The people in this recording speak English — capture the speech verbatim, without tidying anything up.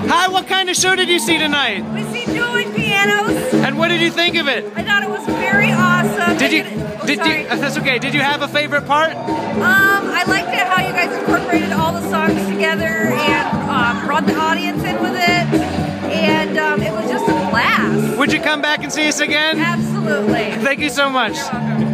Hi, what kind of show did you see tonight? We see dueling pianos. And what did you think of it? I thought it was very awesome. Did you? Oh, did sorry. you? That's okay. Did you have a favorite part? Um, I liked it how you guys incorporated all the songs together and um, brought the audience in with it, and um, it was just a blast. Would you come back and see us again? Absolutely. Thank you so much. You're welcome.